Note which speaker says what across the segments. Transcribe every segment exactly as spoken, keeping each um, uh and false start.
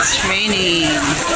Speaker 1: It's raining.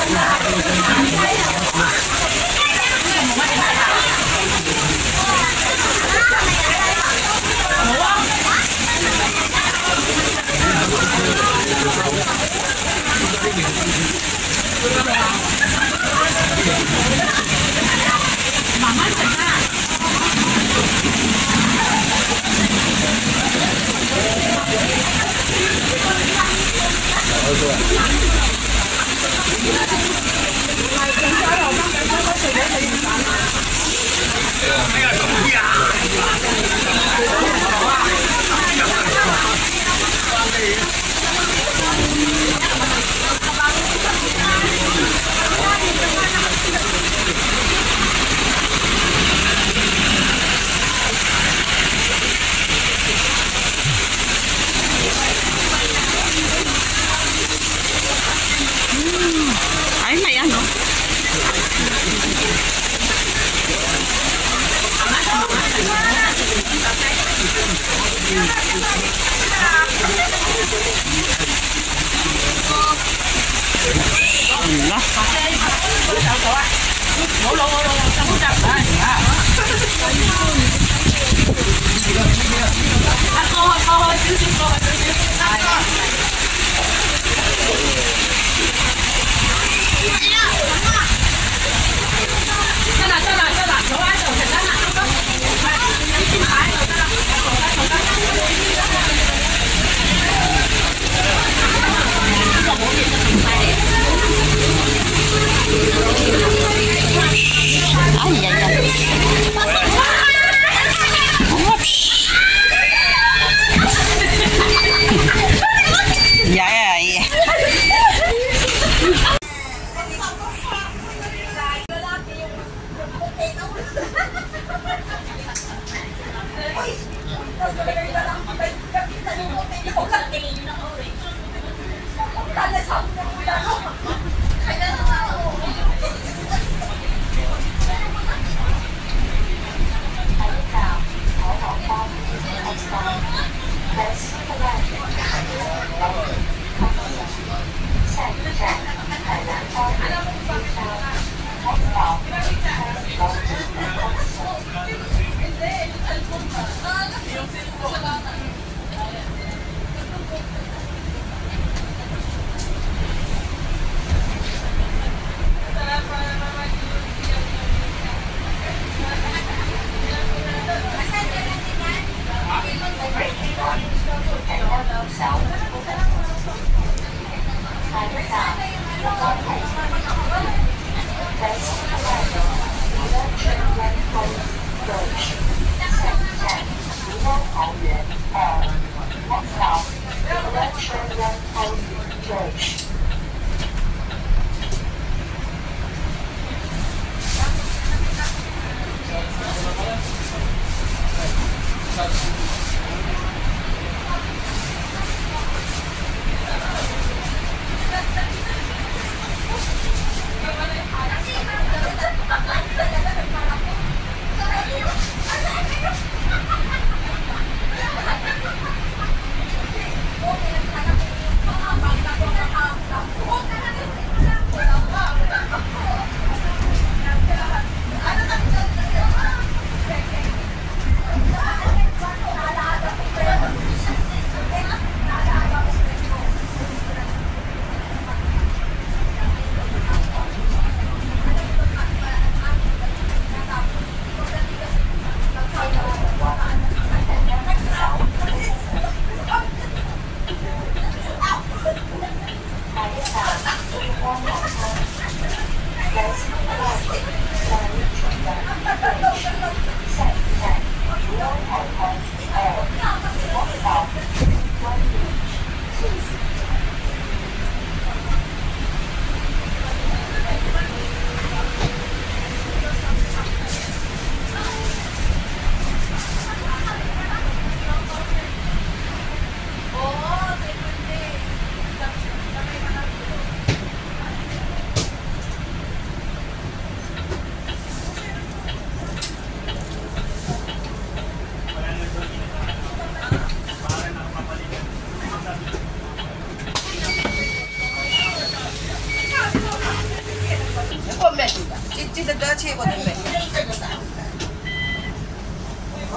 Speaker 1: Ay, may ano.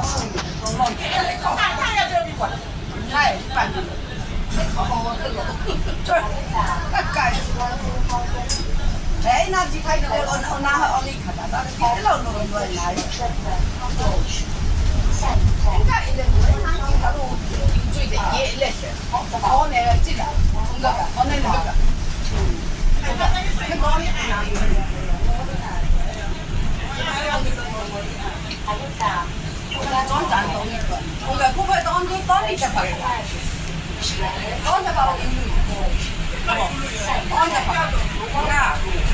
Speaker 2: 哎，那几台我我我拿好你看看，咱这一路路路来。应该一个路，他他路最的也那些，好那个这个，那个好那那个。那个那个你哪有？装站东一个，我个不会当你当你这块，当这个有路，当这块，啊。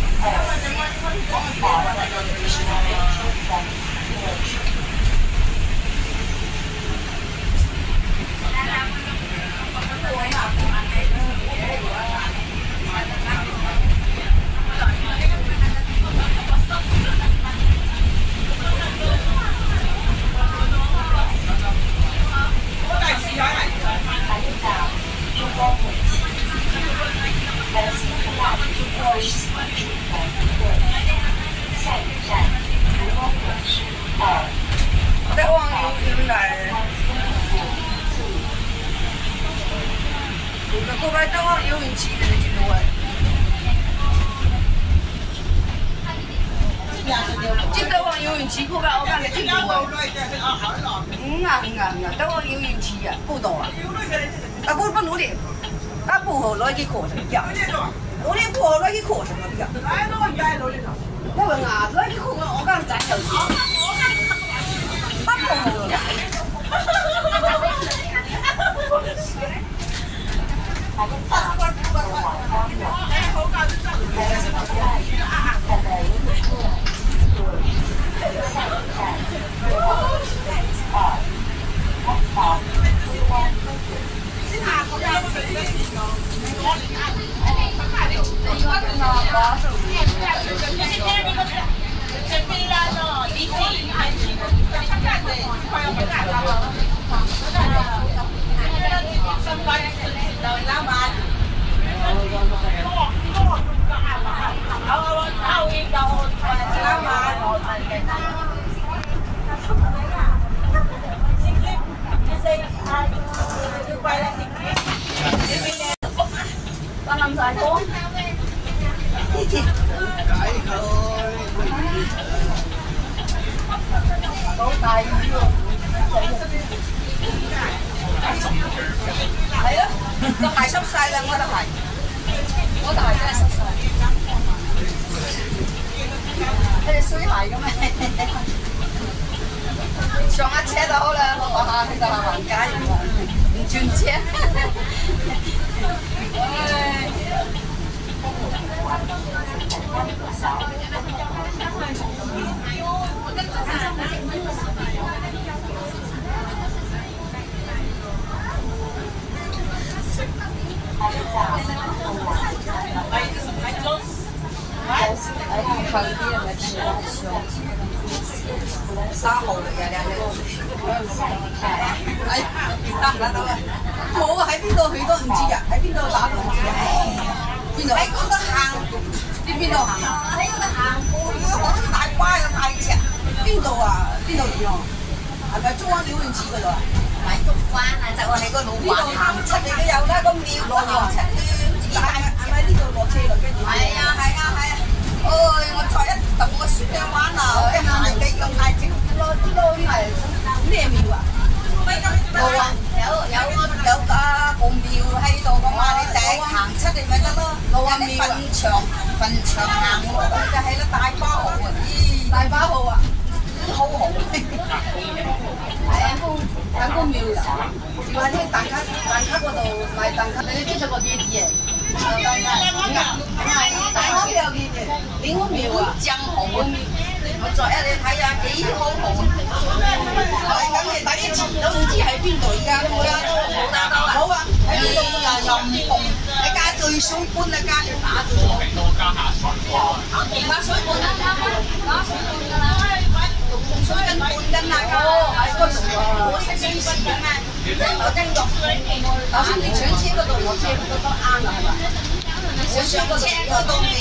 Speaker 2: 在往游游来，那后边正好游泳池的那几路哎。这到往游泳池后边我看个几路哎。嗯啊嗯啊嗯啊，到往游泳池啊，不多啊。啊不不努力，啊不好攞去課程教，我哋不好攞去課程嘅教。我問啊，攞去課我我講仔就知。 係啊，個鞋濕晒啦，我對鞋，我對鞋真係濕晒。佢哋水鞋嘅咩？上下車就好啦，我話下去就行橫街，唔轉車。唉。 後啲人咪住三號嚟嘅兩個，哎，得唔得到啊？冇啊！喺邊度去都唔知啊！喺邊度打都唔知啊！邊度？喺嗰度行，知邊度行啊？喺嗰度行，好大瓜咁大隻。邊度啊？邊度嚟啊？係咪中灣鳥泳池嗰度啊？唔係中灣啊，就係個老灣行出嚟都有啦，個廟嗰度出去。係咪呢度落車嚟？跟住。係啊！係啊！係啊！ 哎，我坐一揼個雪兩彎啊！一萬幾咁大隻，攞攞嚟咩廟啊？冇啊，有有有個個廟喺度咁啊！你就行出嚟咪得咯。有啲墳場墳場行落去就係啦，大巴號啊！咦，大巴號啊，好好。係啊，等個廟啊，住喺啲蛋撻蛋撻嗰度賣蛋撻，你知道個嘢嘢？ 係大我廟嘅，點個廟啊？正好啊！我昨日你睇下幾好好啊！係咁嘅，但係以前都唔知喺邊度，而家冇啦，冇啦，冇啊！喺邊度又又唔同，你家最想搬啊家，打最想加下水喎，加水搬啊！加水搬㗎啦，用水跟搬緊啊！哦，喺嗰度啊！我識水事㗎嘛，我真落水。頭先你上車嗰度落車嗰度啱啦，係嘛？我上車嗰度未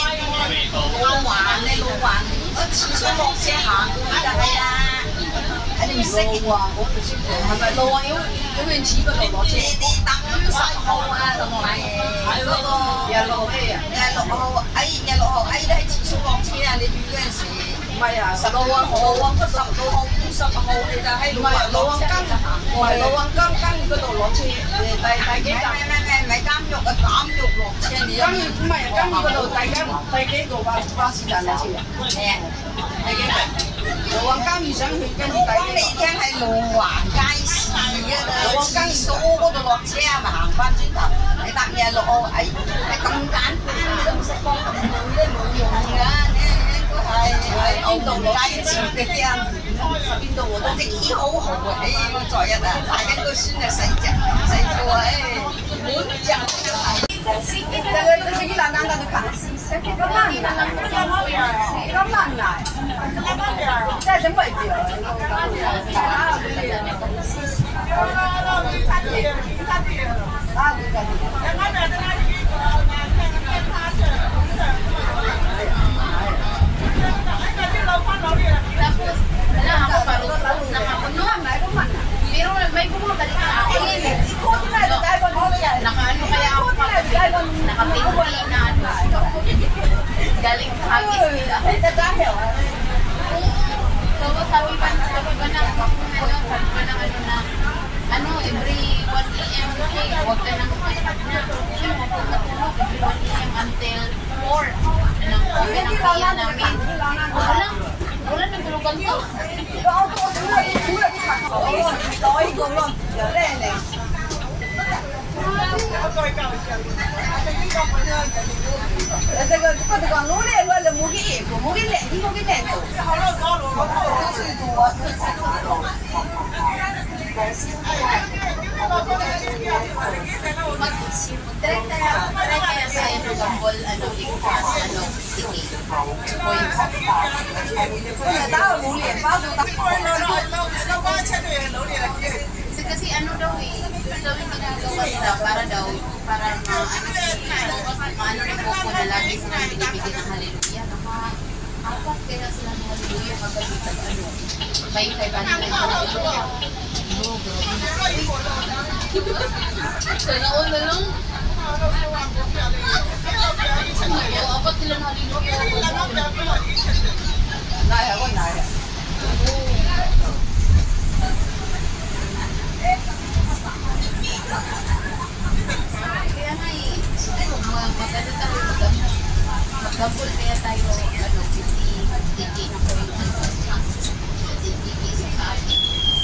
Speaker 2: 老環，你老環，我次想落車行就係啦。 你唔識嘅喎，我唔識嘅，係咪路啊？要要遠似嗰度攞車。你你等十號啊，同埋嗰個廿六號 A 啊，廿六號 A 廿六號 A 都喺廁所落車啊！你預嗰陣時。唔係啊，十六號路旺嗰十六號五十號你就喺路旺路旺監，唔係路旺監監獄嗰度攞車，誒第第幾站？唔係唔係唔係監獄啊，監獄落車你。監獄唔係監獄嗰度第幾第幾個巴巴士站落車啊？係啊，第幾個？路旺監獄上去跟住第幾個？我講你聽係路環街市啊，路旺街市嗰度落車啊，咪行翻轉頭，你搭廿六號，誒係咁簡單，你都唔識幫咁耐都冇用㗎。係係邊度攞街錢嘅啲啊？邊度我都隻耳好好啊！誒，我昨日啊帶緊個孫啊細隻細個啊誒，滿隻都係。這個這個一蘭蘭的看，咁難嚟，咁難嚟，真係整唔掂Tapos, wala ako parusos na kapunuan. Pero may bumabalik sa akin. Nakaano kaya ako nakapinti na ano. Galing hagis nila. So, sabi pa sabi ba na ano, sabi ba na ano na ano, every one A M okay, huwag ka nang kasi matulog every one A M until four. Anong open ang kaya namin. Wala. Wala nang tulugan to. Mag-try kaya sa Inugambol, ano, ligtas, ano, sige. Kasi kasi ano daw eh, ito daw yung ginagawa nila para daw, para maano si, maano rin po po na lagi silang binibigyan ng hallelujah. Naka-apat kaya sila ng hallelujah kagabi sa ano, may five hundred ng hallelujah. No, grabe. Sana all na lang. Oo, apat sila ng hallelujah. Naya, ako naya. Kaya nga eh, maganda tayo mag-double kaya tayo ano, fifty K na po yung fifty K sa atin.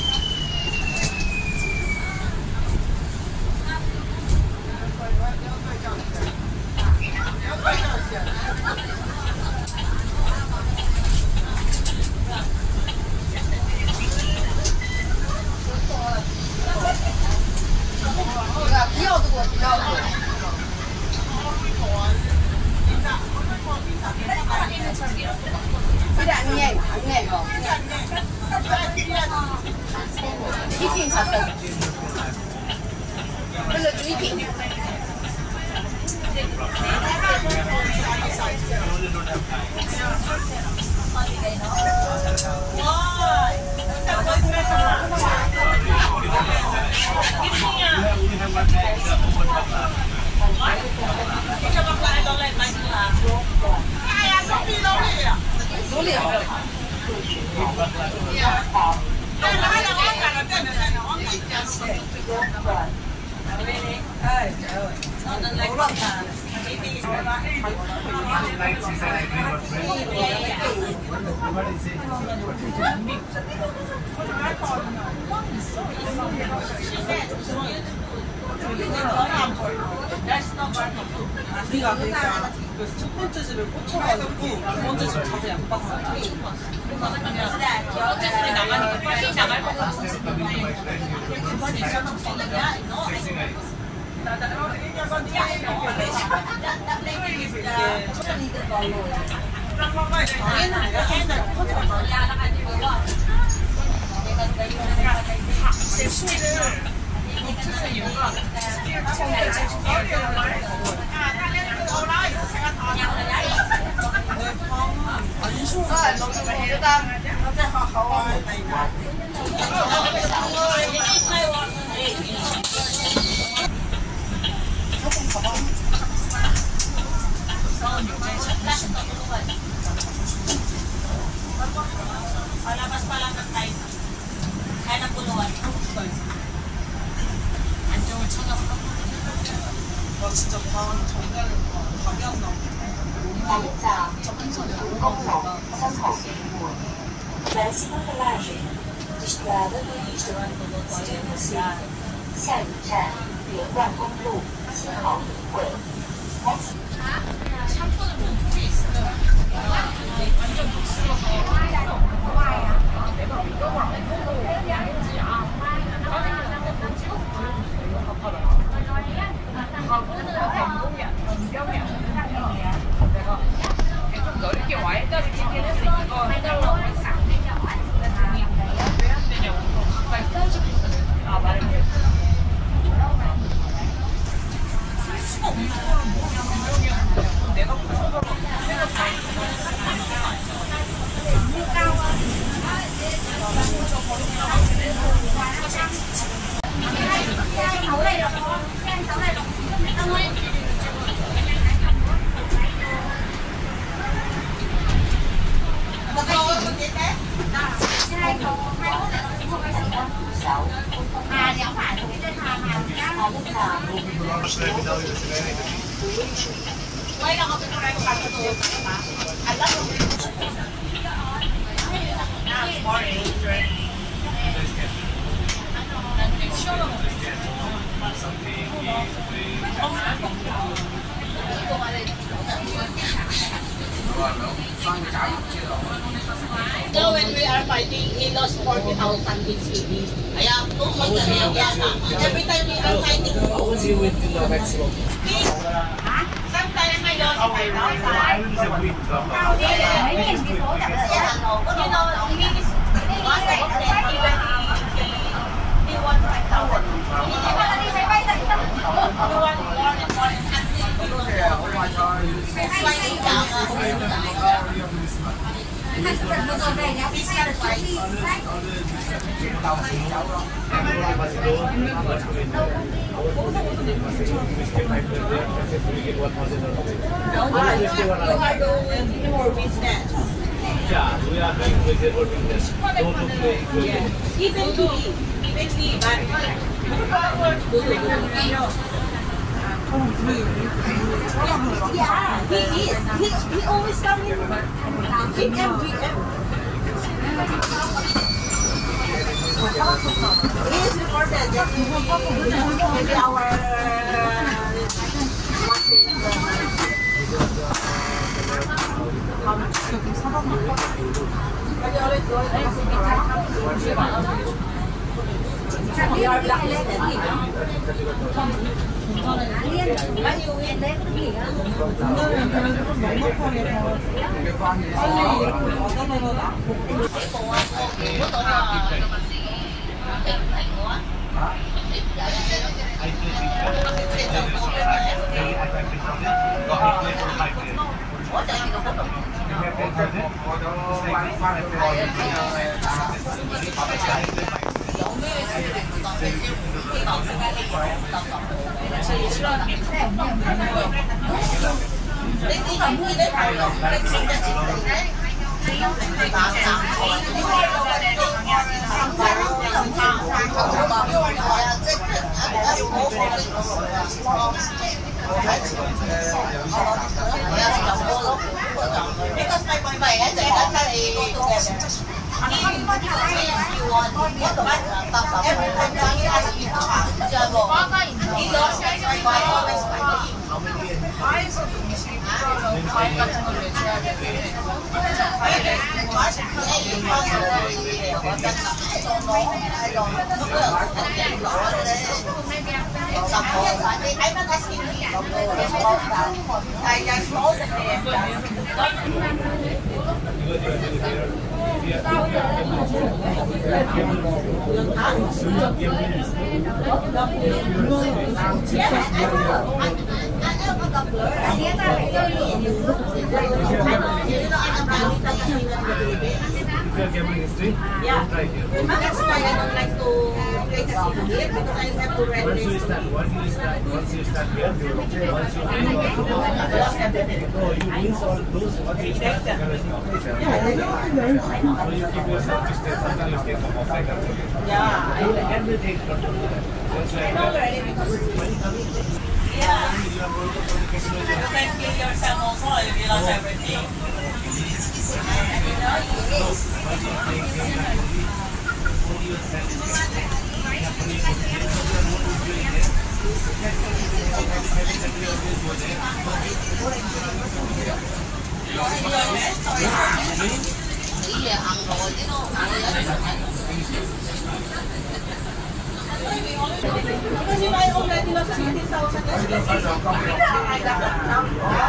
Speaker 2: Tidak niat, niat kok. Ini satu. Belum ini.
Speaker 3: 우리가 그러니까 그래서 첫 번째 집을 꽂혀가지고 두 번째 집 자세히 안 봤어요. 첫 번째 집에 나가니까 빨리 나갈 것 같았는데 그만이 있었는데 제 취미를 못해서 이유가 스킬 처음에 제
Speaker 2: Rồi, một người ta nó sẽ họ họ
Speaker 3: Palabas pa lang ng time. Kaya na puluhan. 안정을 찾았어. 와 진짜 방 정말 답이 안 나오네. 샴푸는 몸통에 있으면 완전 못 쓸어서 내가 이거를 안 먹어도 되는지 아 짜증나는 찍어서 보여줬어 이거 바빠라 가구는 감동이 아니라 변경이 아니라 내가 좀 넓게 와인까지 찍긴 했어 이거 해달라고 했어 왜 안 되냐고 가까이 풀어주거든 아 말해 쓸 수가 없는 거는 뭐냐 변경이었는데 내가 부서져서 내가 다 했어
Speaker 4: So when we are fighting, he lost forty thousand in C D. Kaya, every time we are fighting,
Speaker 5: How was you with the maximum?
Speaker 4: sometimes I lost five thousand.
Speaker 5: Islands have been
Speaker 4: You know, he is lost like that even he, he won five thousand. He won more and more and sliding down. You are doing more business.
Speaker 5: Yeah, we are doing vegetable business. Don't to play good.
Speaker 4: Even he, even he, but yeah, he is. He, he always come in. In M V M. He is reported that he maybe our we are blacklisted. Because my boy, my and that's how they go together. Every time he asked me to he lost his wife. I always fight.
Speaker 3: 바에서도 음식 과일 같은 걸 내줘야 돼.
Speaker 4: I'm not asking you. I just know that they have done.
Speaker 5: if you are gambling history,
Speaker 3: Yeah.
Speaker 5: don't try here.
Speaker 3: That's why I don't like to play casino here because I have to rent
Speaker 5: Once you
Speaker 3: this.
Speaker 5: start, once you start, once you start here, once you win all, no, you lose all those what you start. So you keep yourself distance until you stay from outside.
Speaker 3: Yeah, I
Speaker 5: You can be take control of that. That's why
Speaker 3: know already because yeah, you can kill yourself also if you lost everything. Because if I already lost seventy thousand yesterday, I got that now.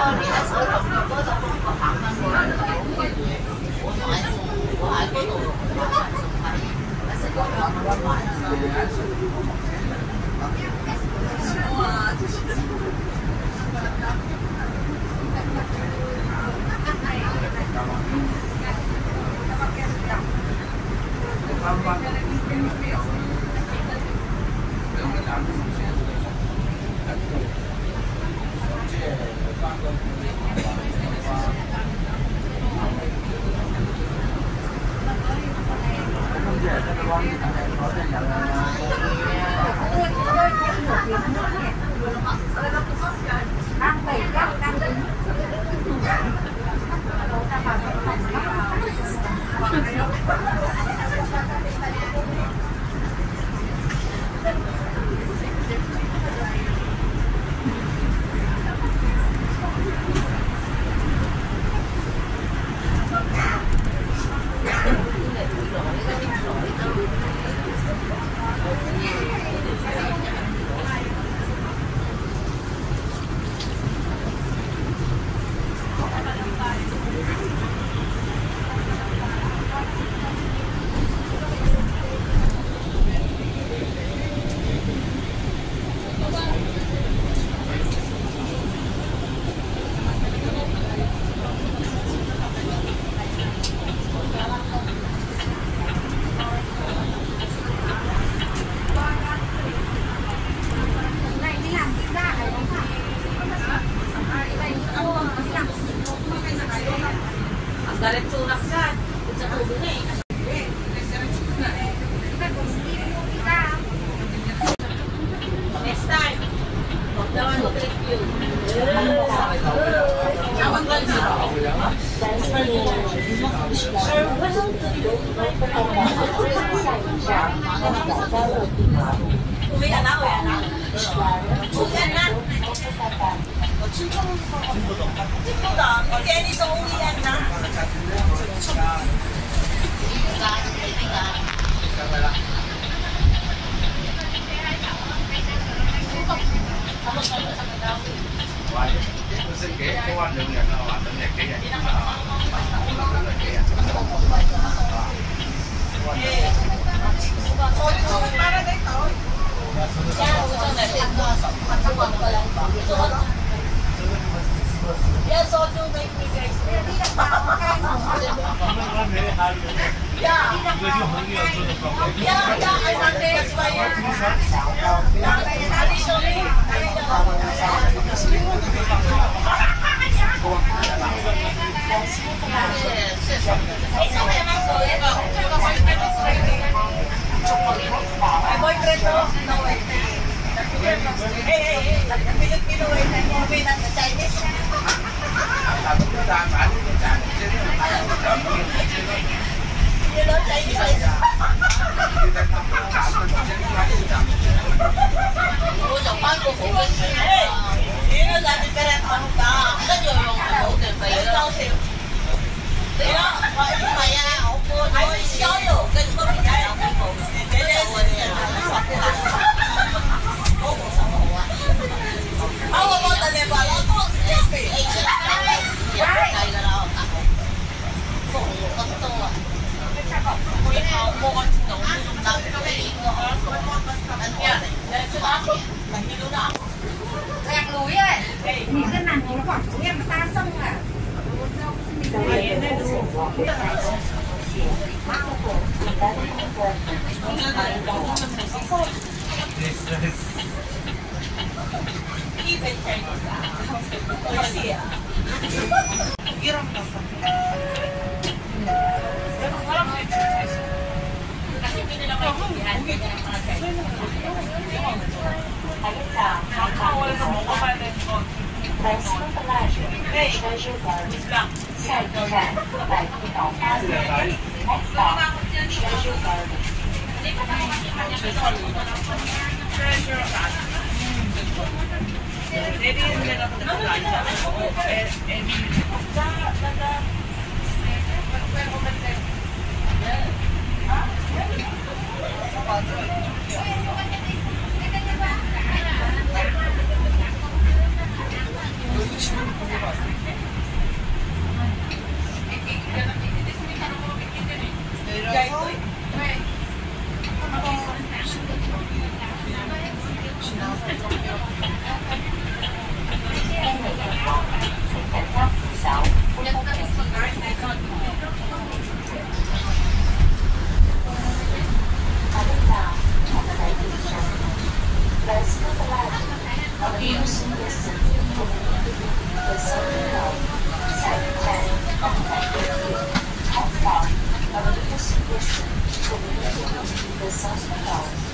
Speaker 3: Galit sunak ka. Sa tubo na eh. Next time. Dawan mo trip yun. Awang ganda. Uwi na, uwi na. Uwi na. 친구다. 괜히서 우리 했나?
Speaker 5: xin kể cô anh đừng nhận là đừng nhận cái này.
Speaker 3: Yes, so do make me guys. Yeah. Yeah, yeah, I want to expire. Yeah, additionally. My boyfriend, no way. Hey, hey, hey, Filipino way na movie na sa Chinese. You know Chinese way. Hey, you know that different ano ka? Ano yung ano din ba yun? You know, maya ako. I will show you. Ganito ba kaya ako? How about the level?
Speaker 4: Lạc núi ấy, mình cứ nằm ngồi khoảng em ta sông à.
Speaker 3: 고기랑 같아. 카카오에서 먹어봐야 되는 거. 네.
Speaker 6: 下一站百福岛花园 ，Next stop Treasure Garden。
Speaker 3: 내리는 데가 근데 그거 아니잖아요. 애, 애기.
Speaker 2: 여기 지금 거기 봤어. 내려서 지나서 이렇게
Speaker 6: 赶到福桥，不通电梯。马路上，我们来地上。Let's go to lunch。我们有新的司机，我们的小朋友，下一站放在电梯。Next stop，我们有新的司机，我们的小朋友。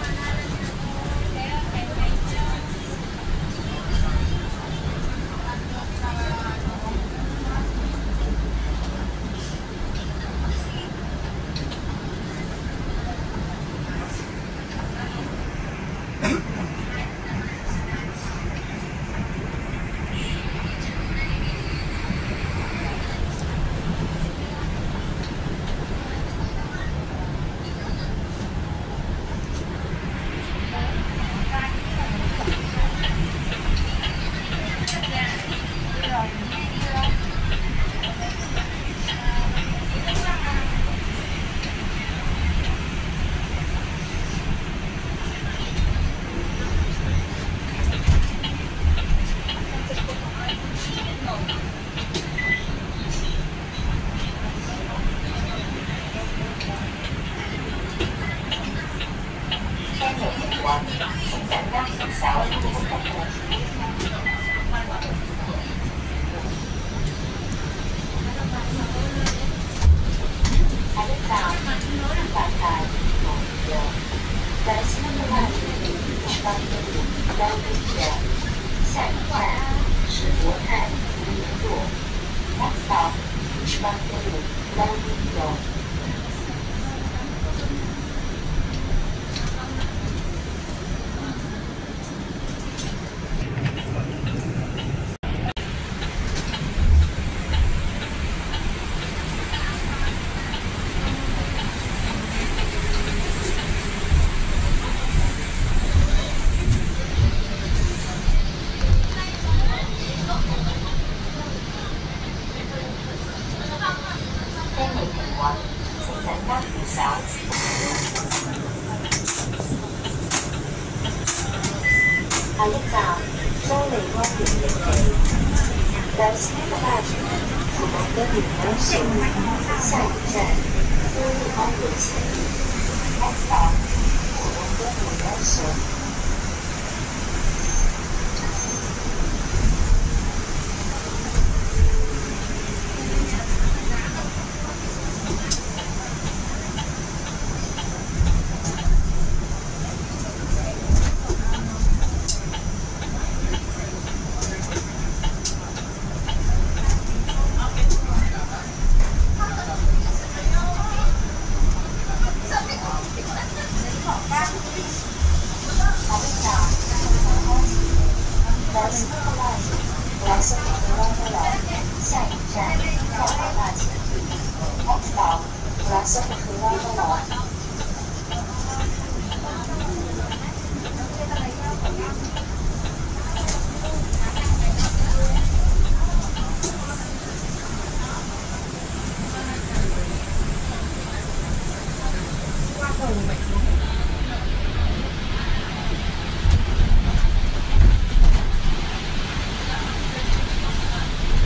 Speaker 6: 下一站，蘇利安園營地。Let's make a match。我們的聯盟勝利。下一站，蘇利安園前。Next stop，我們的聯盟勝。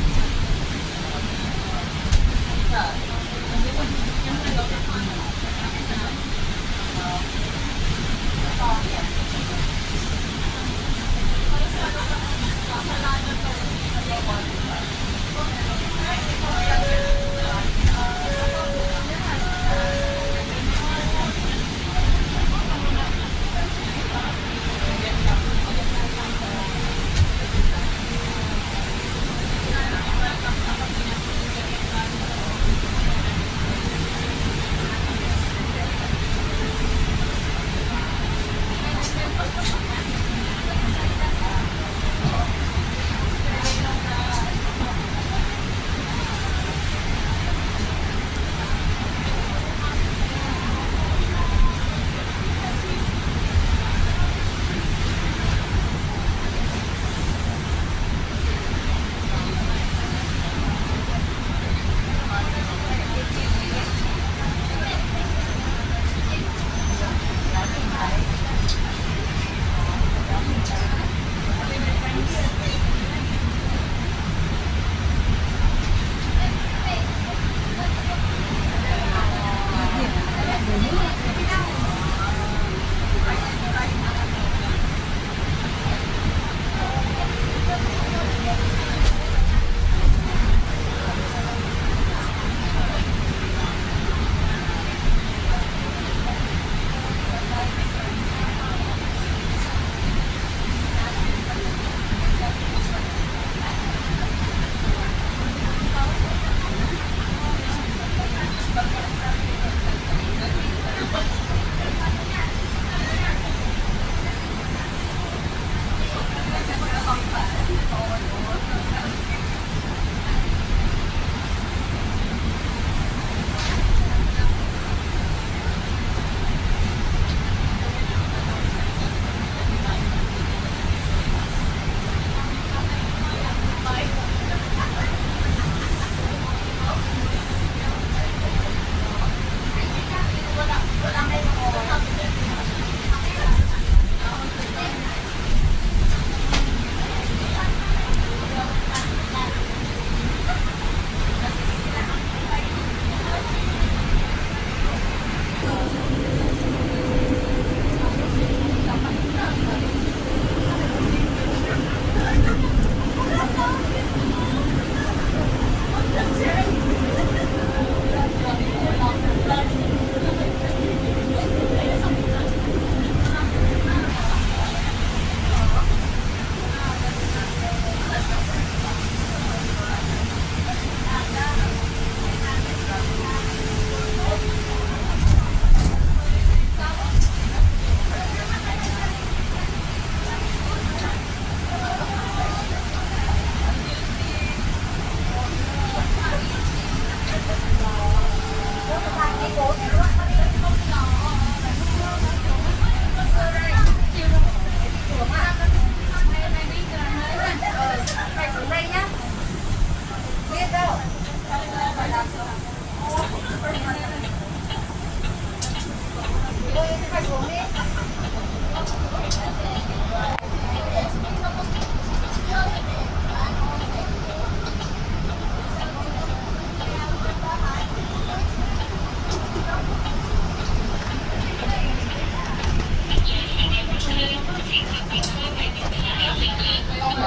Speaker 3: 네.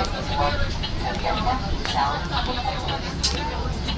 Speaker 6: 特别的比较。